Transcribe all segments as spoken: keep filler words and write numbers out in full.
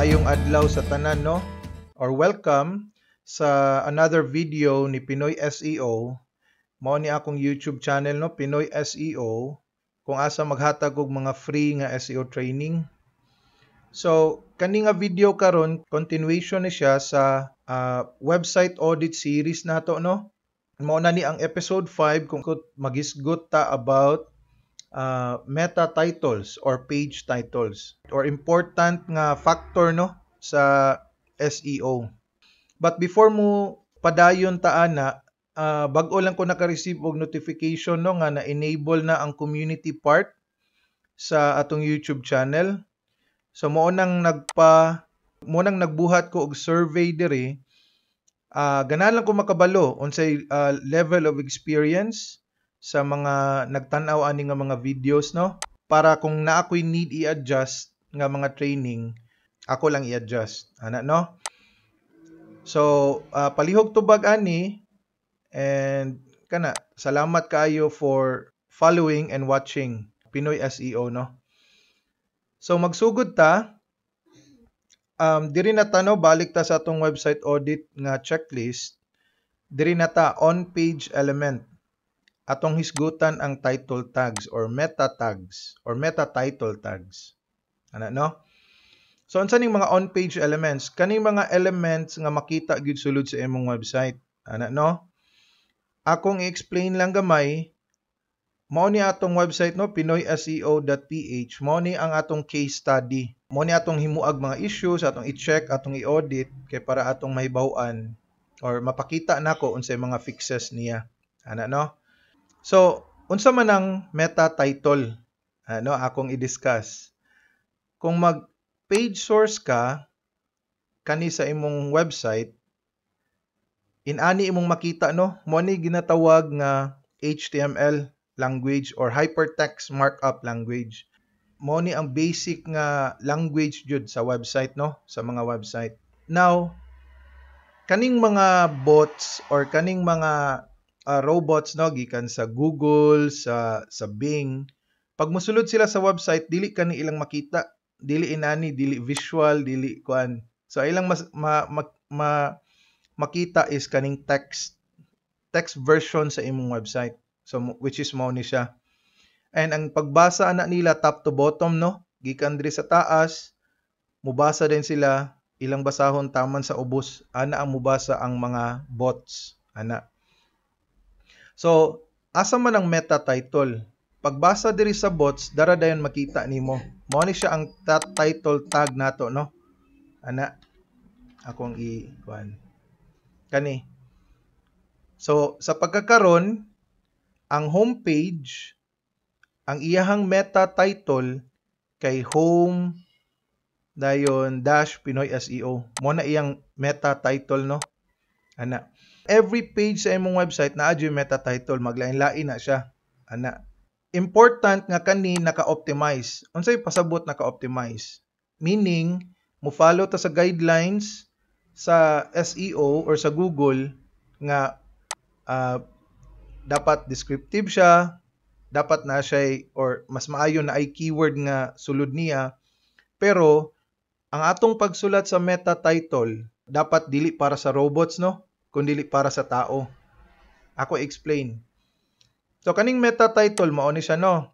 Maayong adlaw sa tanan, no? Or welcome sa another video ni Pinoy S E O. Mao ni akong YouTube channel, no? Pinoy S E O. Kung asa maghatag og mga free nga S E O training. So, kani nga video karon continuation ni siya sa uh, website audit series nato, no? Mao na ni ang episode five kung magisgot ta about uh, meta titles or page titles or important nga factor, no, sa S E O. But before mo padayon ta ana, uh, bag-o lang ko naka-receive og notification, no, nga na-enable na ang community part sa atong YouTube channel. So mo nang nagpa mo nang nagbuhat ko og survey diri. Uh, ganahan lang ko makabalo unsay uh, level of experience sa mga nagtan-aw ani nga mga videos, no, para kung na ako'y need i-adjust nga mga training, ako lang i-adjust ana, no. So uh, palihog tubag ani, and kana salamat kaayo for following and watching Pinoy S E O, no. So magsugod ta, um diri na ta, no, balik ta sa atong website audit nga checklist. Diri na ta on page element. Atong hisgutan ang title tags or meta tags or meta title tags. Ana, no? So unsa ning mga on page elements? Kaning mga elements nga makita gyud sulod sa imong website. Ana, no? Akong i-explain lang gamay. Mao ni atong website, no, pinoy S E O dot P H. Mao ni ang atong case study. Mao ni atong himuag mga issues, atong i-check, atong i-audit kay para atong mahibaw-an or mapakita nako unsay mga fixes niya. Ana, no? So, unsa man ang meta title? Ano, akong i-discuss. Kung mag page source ka kani sa imong website, inani imong makita, no, mo ni ginatawag nga H T M L language or hypertext markup language. Mo ni ang basic nga language jud sa website, no, sa mga website. Now, kaning mga bots or kaning mga uh, robots, no, gikan sa Google, sa sa Bing, pag mosulod sila sa website, dili kani ilang makita, dili inani, dili visual, dili kuan. So ilang mas ma, ma, ma makita is kaning text text version sa imong website. So which is mao ni siya. And ang pagbasa ana nila top to bottom, no, gikan diri sa taas, mubasa din sila, ilang basahon taman sa ubos, ana ang mubasa ang mga bots, ana. So asa man ang meta title? Pagbasa diri sa bots, dara dayon makita nimo. Mao ni siya ang title tag nato, no, ana. Akong i kuan kani. So sa pagkakaron, ang homepage, ang iyahang meta title kay home dayon dash Pinoy S E O. Mo na iyang meta title, no, ana. Every page sa imong website naa adyo meta title, maglain-lain na siya, ana. Important nga kani naka-optimize. Unsay pasabot naka-optimize? Meaning mo follow ta sa guidelines sa S E O or sa Google nga uh, dapat descriptive siya, dapat na siya or mas maayo na ay keyword nga sulod niya. Pero ang atong pagsulat sa meta title dapat dili para sa robots, no, kundi para sa tao. Ako explain. So kaning meta title mao ni siya, no.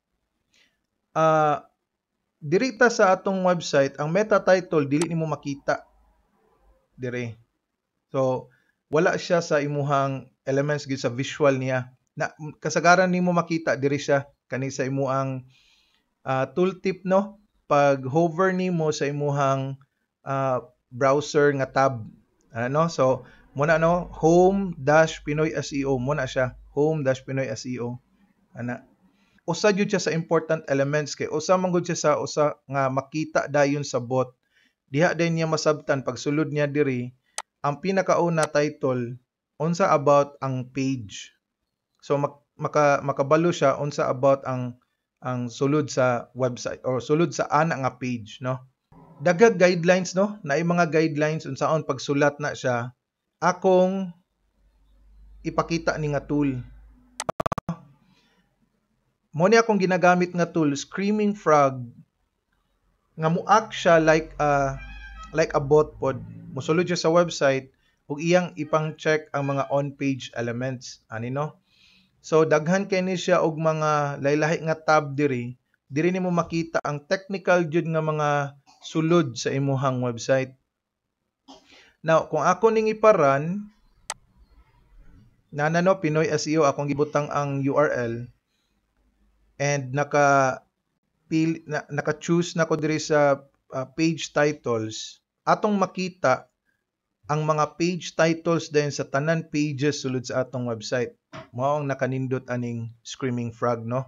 Uh, dirita sa atong website, ang meta title dili nimo makita dire. So wala siya sa imuhang elements gid sa visual niya. Na kasagaran nimo makita diri siya kani sa imuhang uh, tooltip, no, pag hover nimo sa imuhang uh, browser nga tab, ano. So muna, no, home dash Pinoy S E O muna siya, home dash Pinoy S E O, ana. Usa jud siya sa important elements kay usa man gud siya sa usa nga makita dayon sa bot. Diha din niya masabtan pag sulod niya diri ang pinakauna title unsa about ang page. So mak, maka makabalo siya unsa about ang ang sulod sa website or sulod sa ana nga page, no. Daghang guidelines, no, naay mga guidelines unsaon pagsulat na siya. Akong ipakita ni nga tool. Mo ni akong ginagamit nga tool, Screaming Frog, nga muak siya like a like a bot pod. Musulod siya sa website ug iyang ipang check ang mga on-page elements. Ani no? So daghan kay ni siya og mga lahi-lahi nga tab diri. Diri nimo makita ang technical jud nga mga sulod sa imuhang website. Now, kung ako ning iparan, nana no Pinoy S E O akong gibutang ang U R L and naka pil, na, naka-choose na ko diri sa uh, page titles. Atong makita ang mga page titles din sa tanan pages sulod sa atong website. Mao ang nakanindot aning Screaming Frog, no?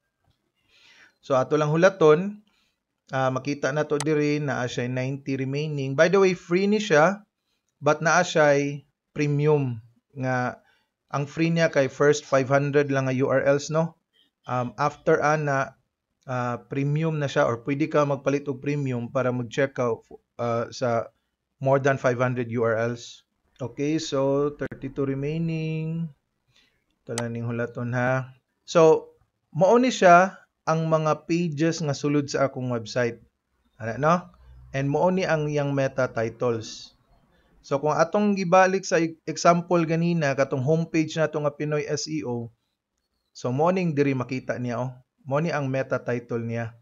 So ato lang hulaton, uh, makita na to diri na siya ninety remaining. By the way, free ni siya, but naa siya premium nga ang free niya kay first five hundred lang nga U R Ls, no? Um, after ana uh, premium na siya or pwede ka magpalit og premium para mag-check out uh, sa more than five hundred U R Ls. Okay, so thirty-two remaining. Ito lang ning hulaton ha. So, mao ni siya ang mga pages nga sulod sa akong website. Ano no? And mao ni ang iyang meta titles. So kung atong gibalik sa example ganina katong homepage nato nga Pinoy S E O, so mo ning diri makita niya oh. Mo ni ang meta title niya.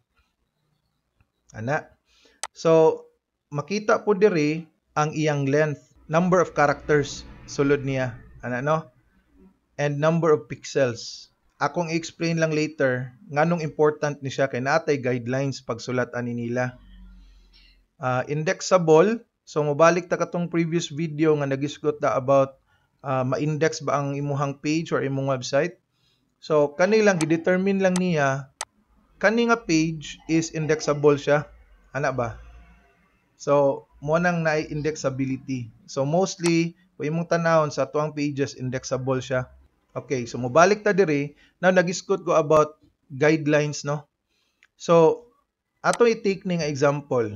Ana. So makita po diri ang iyang length, number of characters sulod niya. Ana no? And number of pixels. Akong explain lang later nganong important ni siya kay natay guidelines pagsulat ani nila. Uh, indexable. So mobalik ta katong previous video nga nagisgot ta about uh, ma-index ba ang imuhang page or imong website. So kani lang gidetermine lang niya kani nga page is indexable siya. Ana ba? So mo nang na indexability. So mostly kung imong tanawon sa tuang pages indexable siya. Okay, so mobalik ta diri. Now nagisgot ko about guidelines, no? So ato i-take ni nga example.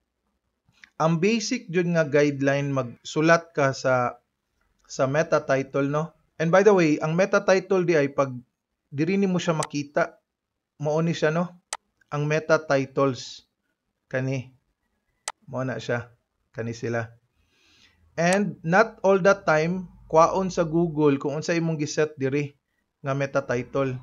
Ang basic jud nga guideline magsulat ka sa sa meta title, no? And by the way, ang meta title di ay pag diri nimo siya makita, mao ni siya, no? Ang meta titles kani mao na siya, kani sila. And not all that time kwaon sa Google kung unsa imong giset diri nga meta title.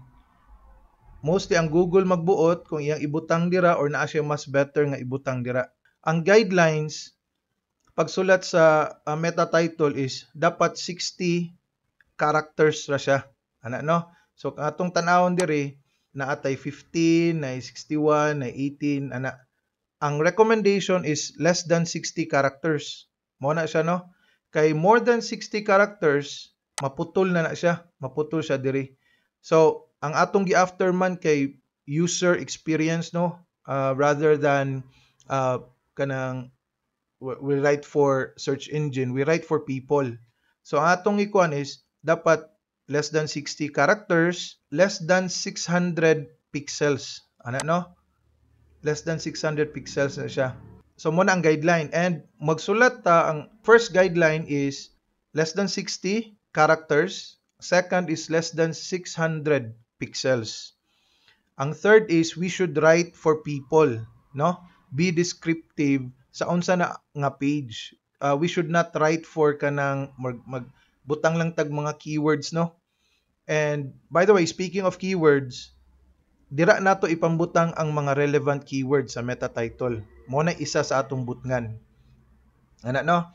Mostly ang Google magbuot kung iyang ibutang dira or naa siya mas better nga ibutang dira. Ang guidelines pagsulat sa uh, meta title is dapat sixty characters ra siya. Ana no? So kung atong tan-awon diri naatay fifteen, na sixty-one, na eighteen ana. Ang recommendation is less than sixty characters. Mo na siya no? Kay more than sixty characters maputol na na siya, maputol siya diri. So ang atong gi-after man kay user experience, no? Uh, rather than uh, kanang we write for search engine, we write for people. So ang atong ikuan is dapat less than sixty characters, less than six hundred pixels. Ano no? Less than six hundred pixels na siya. So mo na ang guideline, and magsulat ta ang first guideline is less than sixty characters, second is less than six hundred pixels. Ang third is we should write for people, no? Be descriptive sa unsa na nga page. Uh, we should not write for kanang mag, magbutang lang tag mga keywords, no? And by the way, speaking of keywords, dira nato ipambutang ang mga relevant keywords sa meta title. Mo na isa sa atong butngan. Ana no?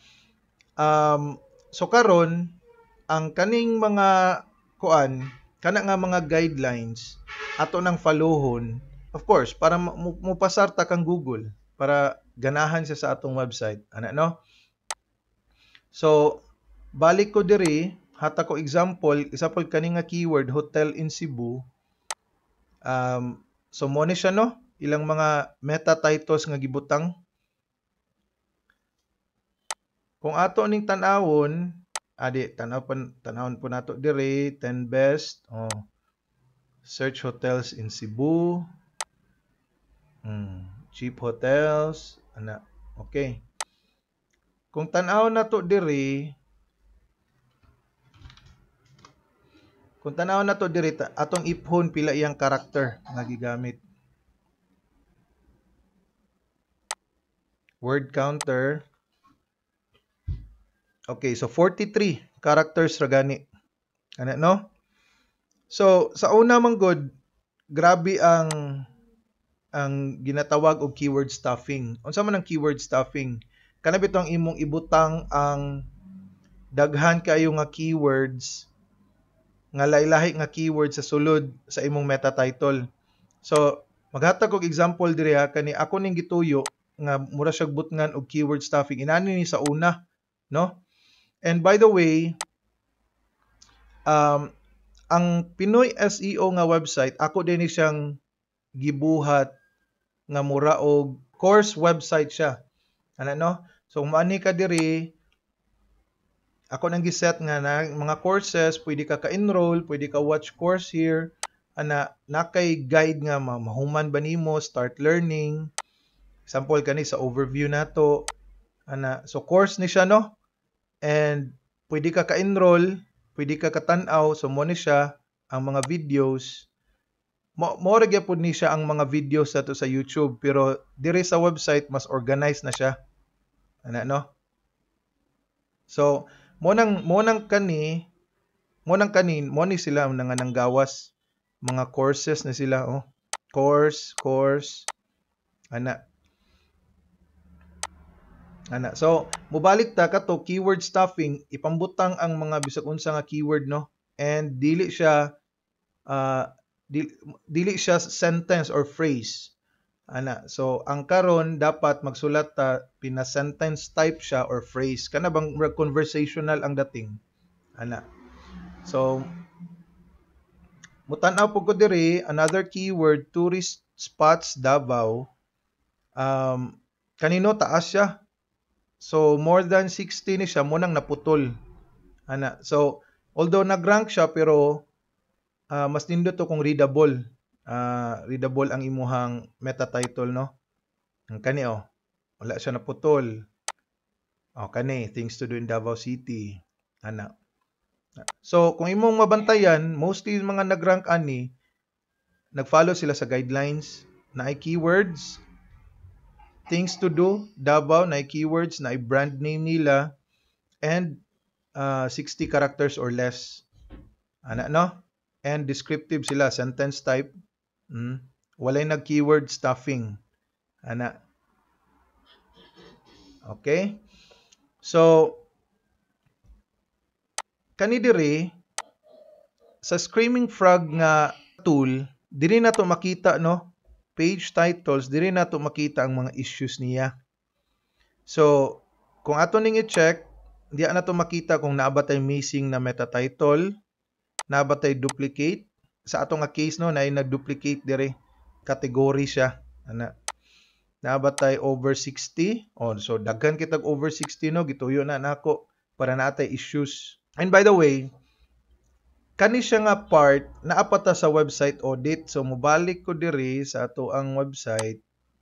Um, so karon ang kaning mga kuan, kana nga mga guidelines ato nang followhon, of course, para mupasar ta kang Google, para ganahan siya sa atong website. Ana no? So balik ko diri, hata ko example, example kani nga keyword hotel in Cebu. Um, so mo ni siya no, ilang mga meta titles nga gibutang. Kung ato ning tan-awon, adi tan-aw pa tan-awon po nato diri ten best. Oh. Search hotels in Cebu. Hmm, cheap hotels, ana. Okay. Kung tan-aw nato diri, kung tan-aw nato diri atong iphon pila iyang karakter nga gigamit. word counter. Okay, so forty-three characters ra gani. Ana no? So sa una man gud, grabe ang ang ginatawag og keyword stuffing. Unsa man ang keyword stuffing? Kana bitong imong ibutang ang daghan kayo nga keywords nga lahi-lahi nga keywords sa sulod sa imong meta title. So maghatag og example diri ha, kani ako ning gituyo nga mura siya butngan og keyword stuffing inani ni sa una, no? And by the way, um ang Pinoy S E O nga website ako din ni siyang gibuhat nga mura og course website siya. Ana no? So maani ka diri, ako nang giset nga na mga courses, pwede ka ka-enroll, pwede ka watch course here. Ana nakay guide nga mahuman ba nimo, start learning. Example kani sa overview nato. Ana so course ni siya no? And pwede ka ka-enroll, pwede ka katan-aw, so mo ni siya ang mga videos. Mo mo ra gyapon ni siya ang mga videos sa to sa YouTube, pero dire sa website mas organized na siya. Ana no? So mo nang mo nang kani, mo nang kanin, mo ni sila nga nanggawas. Mga courses na sila oh. Course, course. Ana. Ana. So, mubalik ta kato keyword stuffing, ipambutang ang mga bisag unsa nga keyword no. And dili siya uh, dili, dili siya sentence or phrase. Ana. So, ang karon dapat magsulat ta pina sentence type siya or phrase. Kana bang conversational ang dating. Ana. So, mutan-aw po ko diri another keyword, tourist spots Davao. Um, kanino taas siya. So more than sixty ni siya mo nang naputol. Ana. So although nag-rank siya pero uh, mas nindot to kung readable. Uh, readable ang imuhang meta title no. Ang kani oh. Wala siya naputol. Oh kani things to do in Davao City. Ana. So kung imong mabantayan, mostly mga nag-rank ani nag-follow sila sa guidelines na ay keywords, things to do, Davao na ay keywords na ay brand name nila, and uh, sixty characters or less. Ana no? And descriptive sila, sentence type. Mm. Walay nag keyword stuffing. Ana. Okay? So kani diri sa Screaming Frog nga tool, diri na to makita no? Page titles, diri na to makita ang mga issues niya. So kung ato ning i-check, di na to makita kung naa ba tay missing na meta title, naa ba tay duplicate. Sa ato nga case no, naay nag-duplicate dire. Category siya. Ana. Naa ba tay over sixty? Oh, so daghan kitag over sixty no, gituyo na nako para natay issues. And by the way, kani siya nga part naapata sa website audit. So mobalik ko diri sa ato ang website.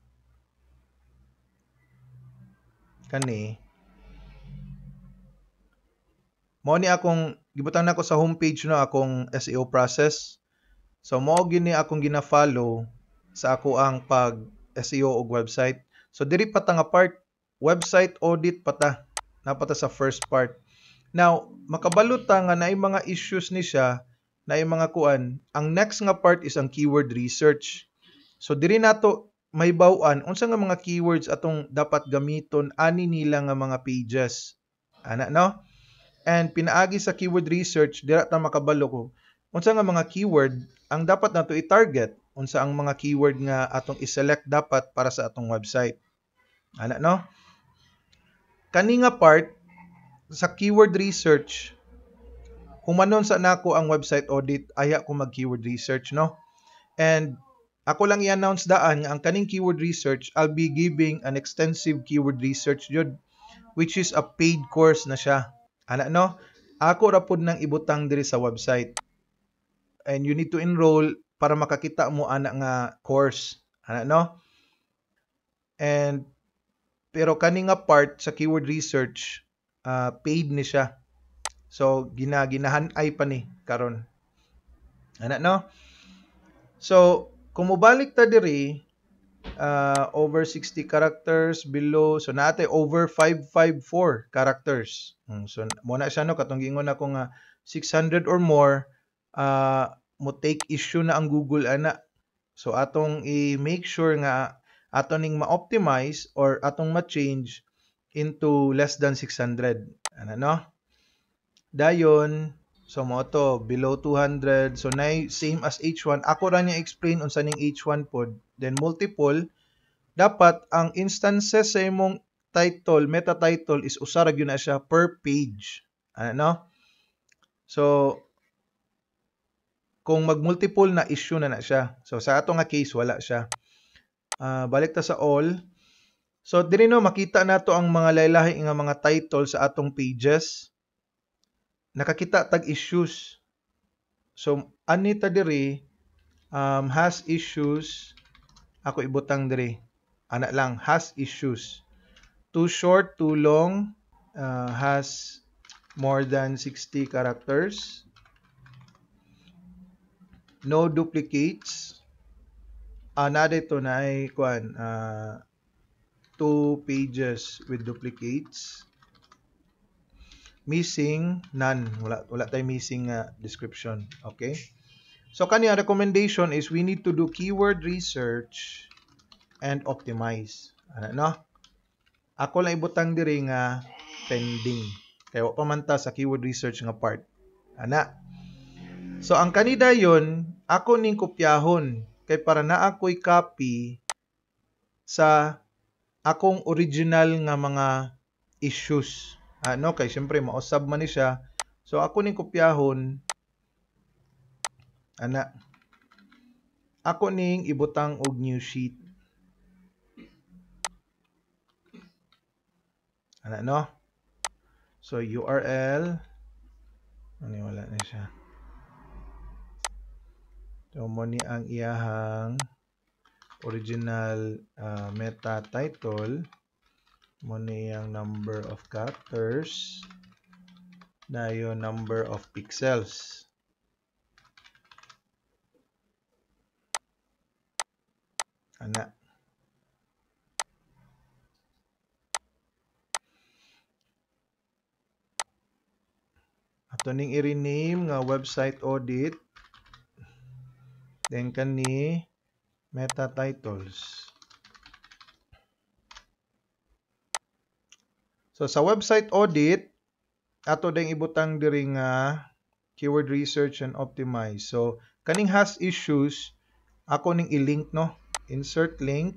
Kani mo ni akong gibutang nako sa homepage no akong S E O process. So mo gini akong gina-follow sa ako ang pag S E O og website. So diri pa ta nga part website audit pata napata sa first part. Now makabalo ta nga naay mga issues ni siya, naay mga kuan. Ang next nga part is ang keyword research. So diri nato may baw-an unsa nga mga keywords atong dapat gamiton ani nila nga mga pages. Ana no? And pinaagi sa keyword research, dira ta makabalo ko unsa nga mga keyword ang dapat nato i-target, unsa ang mga keyword nga atong i-select dapat para sa atong website. Ana no? Kani nga part sa keyword research, humanon sa nako ang website audit, aya ko mag keyword research no. And ako lang i-announce daan nga ang kaning keyword research, I'll be giving an extensive keyword research jud, which is a paid course na siya. Ana no? Ako ra pud nang ibutang diri sa website. And you need to enroll para makakita mo ana nga course. Ana no? And pero kani nga part sa keyword research, uh, paid ni siya. So gina ginahan-ay pa ni karon. Ana no? So kung mobalik ta diri, uh, over sixty characters, below, so natin over five fifty-four characters. Hmm, so muna siya no, katong gingon ako nga six hundred or more, uh, mo take issue na ang Google ana. So atong i-make sure nga atong ning ma-optimize or atong ma-change into less than six hundred. Ano no? Dayon, so mo to below two hundred, so na same as H one. Ako ra niya explain unsa ning H one pod. Then multiple, dapat ang instances sa imong title, meta title is usa ra gyud na siya per page. Ano no? So kung mag-multiple na issue na na siya. So sa ato nga case wala siya. Uh, balik ta sa all. So diri no makita nato ang mga lahi-lahi nga mga title sa atong pages. Nakakita tag issues. So ani ta diri um, has issues. Ako ibutang diri. Ana lang has issues. Too short, too long, uh, has more than sixty characters. No duplicates. Ah, na dito na ay kuan uh, two pages with duplicates. Missing, none. Wala, wala tayo missing uh, description. Okay? So, kanya recommendation is we need to do keyword research and optimize. Ano, no? Ako lang ibutang diri nga pending. Kaya pa man ta sa keyword research nga part. Ana. So, ang kanida yon ako ning kopyahon. Kay para na ako'y copy sa akong original nga mga issues. Ano, kay syempre mausab man ni siya. So ako ning kopyahon ana. Ako ning ibutang og new sheet. Ana no? So U R L ani wala na siya. So mo ni ang iyahang original uh, meta title. Mo ni ang number of characters na yung number of pixels. Ana. Ato ning i-rename nga website audit. Then kani meta titles. So sa website audit, ato ding ibutang diri nga keyword research and optimize. So kaning has issues, ako ning i-link no, insert link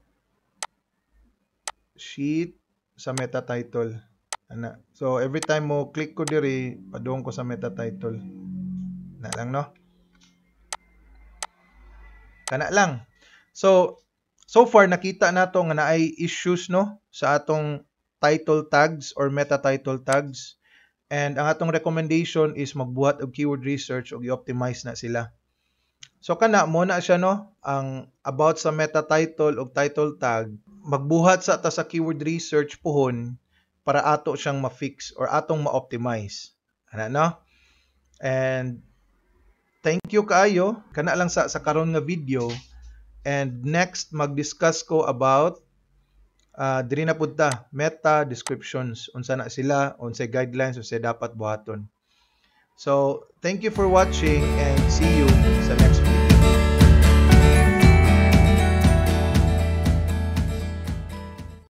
sheet sa meta title. Ana. So every time mo click ko diri, padung ko sa meta title. Na lang no. Kana lang. So so far nakita nato nga naay issues no sa atong title tags or meta title tags. And ang atong recommendation is magbuhat og keyword research ug i-optimize na sila. So kana mo na siya no, ang about sa meta title ug title tag, magbuhat sa ta sa keyword research puhon para ato siyang ma-fix or atong ma-optimize. Ana no? And thank you kaayo kana lang sa sa karon nga video. And next mag-discuss ko about Uh, diri na pud ta meta descriptions, unsa na sila, unsay guidelines, unsay dapat buhaton. So thank you for watching and see you sa next video.